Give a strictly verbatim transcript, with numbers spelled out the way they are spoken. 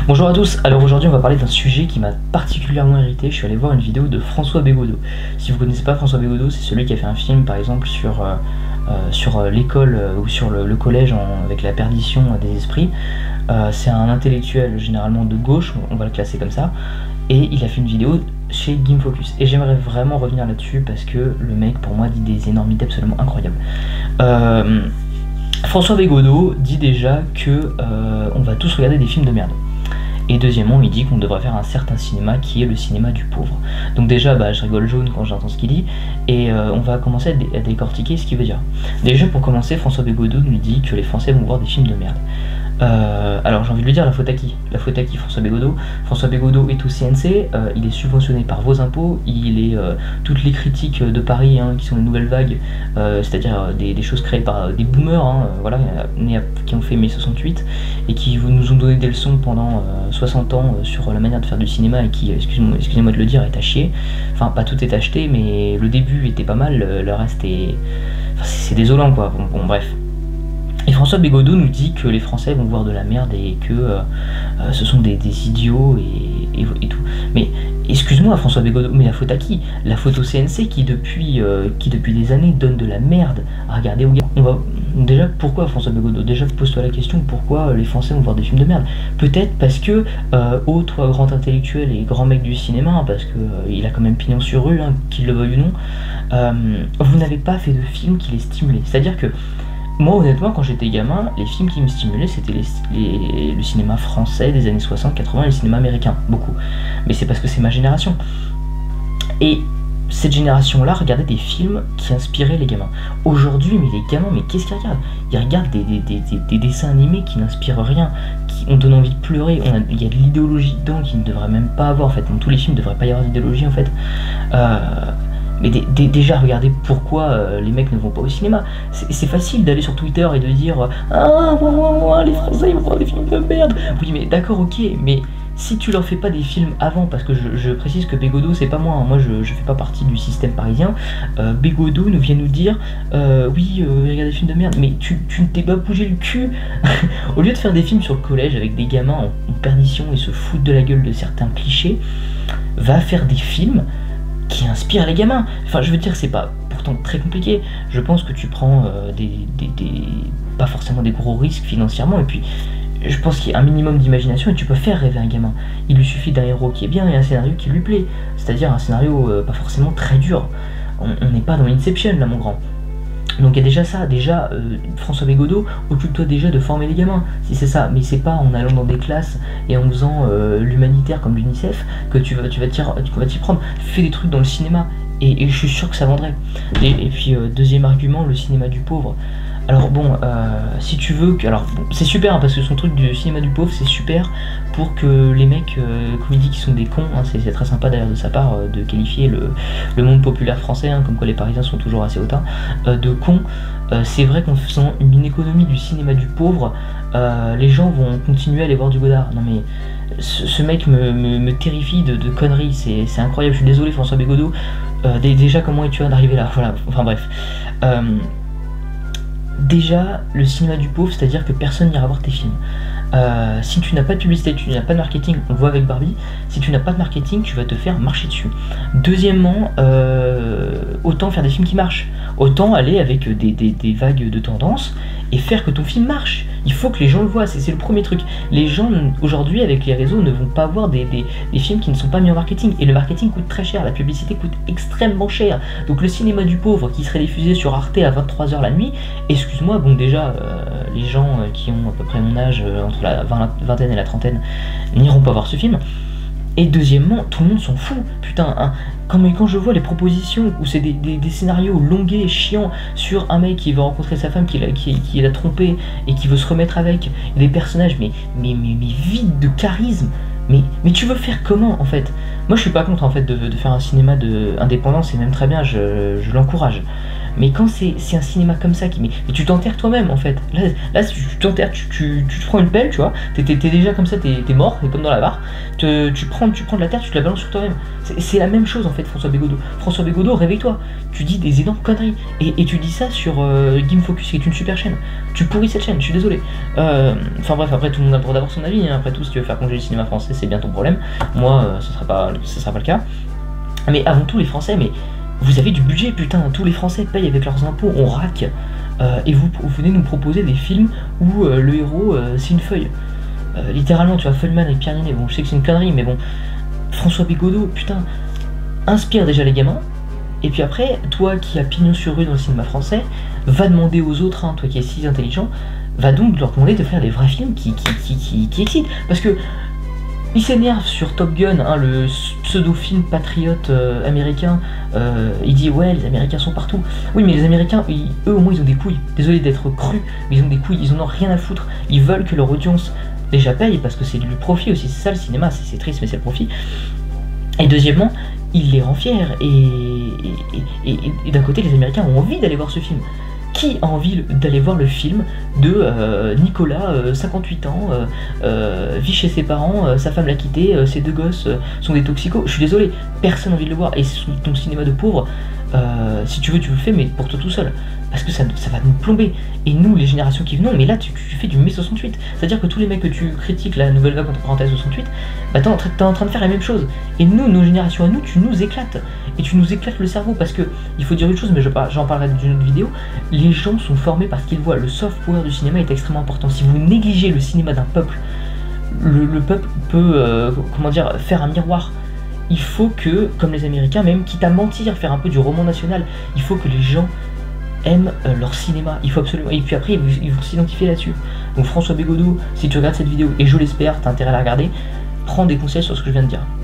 Bonjour à tous, alors aujourd'hui on va parler d'un sujet qui m'a particulièrement irrité. Je suis allé voir une vidéo de François Bégodeau. Si vous connaissez pas François Bégodeau, c'est celui qui a fait un film par exemple sur, euh, euh, sur l'école euh, ou sur le, le collège en, avec la perdition des esprits. Euh, c'est un intellectuel généralement de gauche, on va le classer comme ça, et il a fait une vidéo chez Game Focus. Et j'aimerais vraiment revenir là-dessus parce que le mec pour moi dit des énormités absolument incroyables. Euh, François Bégodeau dit déjà que euh, on va tous regarder des films de merde. Et deuxièmement, il dit qu'on devrait faire un certain cinéma qui est le cinéma du pauvre. Donc déjà, bah, je rigole jaune quand j'entends ce qu'il dit, et euh, on va commencer à, dé à décortiquer ce qu'il veut dire. Déjà, pour commencer, François Bégodeau nous dit que les Français vont voir des films de merde. Euh, alors j'ai envie de lui dire, la faute à qui La faute à qui François Bégodeau François Bégodeau est au C N C, euh, il est subventionné par vos impôts, il est euh, toutes les critiques de Paris hein, qui sont les nouvelles vagues, euh, c'est-à-dire euh, des, des choses créées par des boomers, hein, voilà, nés qui ont fait mai soixante-huit et qui nous ont donné des leçons pendant euh, soixante ans euh, sur la manière de faire du cinéma et qui, excusez-moi excusez-moi de le dire, est à chier. Enfin, pas tout est acheté, mais le début était pas mal, le reste est... Enfin, c'est désolant quoi, bon, bon bref. Et François Bégodeau nous dit que les Français vont voir de la merde et que euh, euh, ce sont des, des idiots et, et, et tout. Mais excuse-moi François Bégodeau, mais la faute à qui? La faute au C N C qui depuis, euh, qui depuis des années donne de la merde à regarder aux gars. On va... Déjà, pourquoi François Bégodeau? Déjà, pose-toi la question, pourquoi les Français vont voir des films de merde? Peut-être parce que, euh, ô toi grand intellectuel et grand mec du cinéma, parce que euh, il a quand même pignon sur rue, hein, qu'il le veuille ou non, euh, vous n'avez pas fait de film qui les stimulait. C'est-à-dire que moi, honnêtement, quand j'étais gamin, les films qui me stimulaient, c'était les, les, le cinéma français des années soixante quatre-vingts et le cinéma américain, beaucoup. Mais c'est parce que c'est ma génération. Et cette génération-là regardait des films qui inspiraient les gamins. Aujourd'hui, mais les gamins, mais qu'est-ce qu'ils regardent? Ils regardent des, des, des, des, des dessins animés qui n'inspirent rien, qui on donne envie de pleurer, on a, il y a de l'idéologie dedans qui ne devrait même pas avoir, en fait. Dans tous les films, il ne devrait pas y avoir d'idéologie, en fait. Euh... Mais dé dé déjà, regardez pourquoi euh, les mecs ne vont pas au cinéma. C'est facile d'aller sur Twitter et de dire euh, ah, ouah, ouah, ouah, les Français ils vont voir des films de merde. Oui, mais d'accord, ok, mais si tu leur fais pas des films avant, parce que je, je précise que Bégodeau, c'est pas moi, hein, moi je, je fais pas partie du système parisien. Euh, Bégodeau nous vient nous dire euh, oui, euh, regardez des films de merde, mais tu, tu ne t'es pas bougé le cul. Au lieu de faire des films sur le collège avec des gamins en, en perdition et se foutre de la gueule de certains clichés, va faire des films qui inspire les gamins. Enfin, je veux dire, c'est pas pourtant très compliqué. Je pense que tu prends euh, des, des, des... pas forcément des gros risques financièrement, et puis je pense qu'il y a un minimum d'imagination et tu peux faire rêver un gamin. Il lui suffit d'un héros qui est bien et un scénario qui lui plaît. C'est-à-dire un scénario euh, pas forcément très dur. On n'est pas dans Inception, là, mon grand. Donc il y a déjà ça, déjà, euh, François Bégodeau, occupe-toi déjà de former les gamins, si c'est ça, mais c'est pas en allant dans des classes et en faisant euh, l'humanitaire comme l'UNICEF que tu vas tu vas t'y prendre. Fais des trucs dans le cinéma, et, et je suis sûr que ça vendrait. Et, et puis, euh, deuxième argument, le cinéma du pauvre. Alors bon, euh, si tu veux que... Alors bon, c'est super, hein, parce que son truc du cinéma du pauvre, c'est super pour que les mecs, euh, comme il dit, qui sont des cons, hein, c'est très sympa d'ailleurs de sa part euh, de qualifier le, le monde populaire français, hein, comme quoi les Parisiens sont toujours assez hautains, euh, de cons. Euh, c'est vrai qu'en faisant une économie du cinéma du pauvre, euh, les gens vont continuer à aller voir du Godard. Non mais... Ce, ce mec me, me, me terrifie de, de conneries, c'est incroyable, je suis désolé François Bégodeau. Euh, déjà, comment es-tu arrivé là? Voilà, enfin bref. Euh, Déjà, le cinéma du pauvre, c'est-à-dire que personne n'ira voir tes films. Euh, si tu n'as pas de publicité, tu n'as pas de marketing, on le voit avec Barbie, si tu n'as pas de marketing, tu vas te faire marcher dessus. Deuxièmement, euh, autant faire des films qui marchent, autant aller avec des, des, des vagues de tendance et faire que ton film marche. Il faut que les gens le voient, c'est le premier truc. Les gens, aujourd'hui, avec les réseaux, ne vont pas voir des, des, des films qui ne sont pas mis en marketing. Et le marketing coûte très cher, la publicité coûte extrêmement cher. Donc le cinéma du pauvre qui serait diffusé sur Arte à vingt-trois heures la nuit, excuse-moi, bon déjà, euh, les gens qui ont à peu près mon âge, euh, entre la vingtaine et la trentaine, n'iront pas voir ce film. Et deuxièmement, tout le monde s'en fout. Putain, hein, quand, quand je vois les propositions où c'est des, des, des scénarios longués, chiants, sur un mec qui veut rencontrer sa femme, qui l'a qui, qui trompé et qui veut se remettre avec, des personnages mais, mais, mais, mais vides de charisme. Mais, mais tu veux faire comment en fait? Moi je suis pas contre en fait de, de faire un cinéma de indépendant, c'est même très bien, je, je l'encourage. Mais quand c'est un cinéma comme ça, qui, mais, mais tu t'enterres toi-même en fait. Là, là tu t'enterres, tu, tu, tu te prends une pelle, tu vois, t'es déjà comme ça, t'es es mort, t'es comme dans la barre, te, tu, prends, tu prends de la terre, tu te la balances sur toi-même. C'est la même chose en fait, François Bégodeau. François Bégodeau, réveille-toi, tu dis des énormes conneries. Et, et tu dis ça sur euh, Game Focus, qui est une super chaîne. Tu pourris cette chaîne, je suis désolé. Euh, enfin bref, après tout le monde a le droit d'avoir son avis, hein. Après tout, si tu veux faire congé du cinéma français, c'est bien ton problème. Moi, euh, ce sera pas, ce sera pas le cas. Mais avant tout, les Français, mais vous avez du budget, putain, tous les Français payent avec leurs impôts, on raque. Euh, et vous, vous venez nous proposer des films où euh, le héros, euh, c'est une feuille. Euh, littéralement, tu vois, Feldman avec Pierre Ninet, bon, je sais que c'est une connerie, mais bon. François Bégodeau, putain, inspire déjà les gamins. Et puis après, toi qui as pignon sur rue dans le cinéma français, va demander aux autres, hein, toi qui es si intelligent, va donc leur demander de faire des vrais films qui, qui, qui, qui, qui excitent. Parce que il s'énerve sur Top Gun, hein, le pseudo-film patriote euh, américain. Euh, il dit ouais, les Américains sont partout. Oui, mais les Américains, ils, eux au moins ils ont des couilles. Désolé d'être cru, mais ils ont des couilles, ils en ont rien à foutre. Ils veulent que leur audience déjà paye parce que c'est du profit aussi. C'est ça le cinéma, c'est triste, mais c'est le profit. Et deuxièmement, il les rend fiers. Et, et, et, et, et d'un côté, les Américains ont envie d'aller voir ce film. Qui a envie d'aller voir le film de euh, Nicolas, euh, cinquante-huit ans, euh, euh, vit chez ses parents, euh, sa femme l'a quitté, euh, ses deux gosses euh, sont des toxicos. Je suis désolé, personne n'a envie de le voir. Et ton cinéma de pauvre, euh, si tu veux, tu le fais, mais pour toi tout seul. Parce que ça, ça va nous plomber. Et nous, les générations qui venons, mais là, tu, tu fais du mai soixante-huit. C'est-à-dire que tous les mecs que tu critiques, la nouvelle vague entre parenthèses soixante-huit, bah t'es en, en train de faire la même chose. Et nous, nos générations à nous, tu nous éclates. Et tu nous éclates le cerveau. Parce que, il faut dire une chose, mais j'en parlerai d'une autre vidéo, les gens sont formés parce qu'ils voient. Le soft power du cinéma est extrêmement important. Si vous négligez le cinéma d'un peuple, le, le peuple peut, euh, comment dire, faire un miroir. Il faut que, comme les Américains, même quitte à mentir, faire un peu du roman national, il faut que les gens aiment euh, leur cinéma, il faut absolument, et puis après ils vont, ils vont s'identifier là-dessus. Donc François Bégodeau, si tu regardes cette vidéo, et je l'espère, t'as intérêt à la regarder, prends des conseils sur ce que je viens de dire.